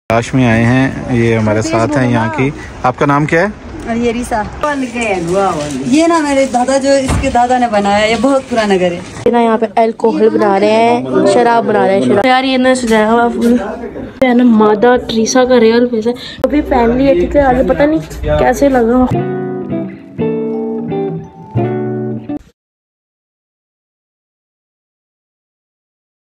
लाश में आए हैं, ये हमारे साथ हैं यहाँ की। आपका नाम क्या है? ये रिसा। ये ना मेरे दादा, जो इसके दादा ने बनाया, ये बहुत पुराना घर है। ये ना यहाँ पे अल्कोहल बना रहे हैं, शराब बना रहे हैं शराब। यार ये ना सजाया हुआ फुल ना मादा ट्रीसा का रियल फेस है। अभी फैमिली है, ठीक है, आगे पता नहीं कैसे लगा।